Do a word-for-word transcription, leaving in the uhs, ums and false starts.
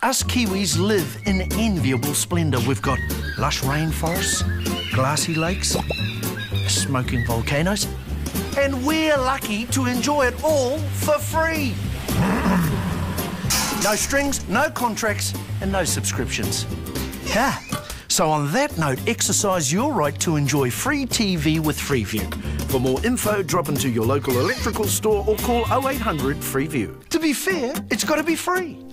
Us Kiwis live in enviable splendour. We've got lush rainforests, glassy lakes, smoking volcanoes, and we're lucky to enjoy it all for free. No strings, no contracts, and no subscriptions. Yeah. So on that note, exercise your right to enjoy free T V with Freeview. For more info, drop into your local electrical store or call oh eight hundred Freeview. To be fair, it's got to be free.